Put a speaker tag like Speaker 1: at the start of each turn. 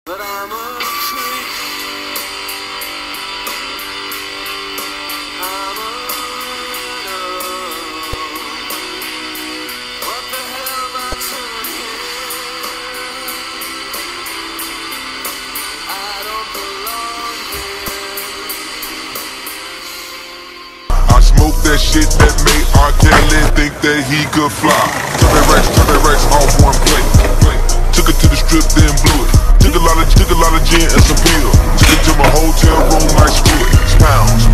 Speaker 1: But I'm a freak. I'm a widow. What the hell am I doing here? I don't belong here.
Speaker 2: I smoked that shit that made R. Kelly think that he could fly. Turn that racks off one plate. Took it to the strip, then blew it. Took a lot of gin and some pills. Took it to my hotel room like screw it. Pounds.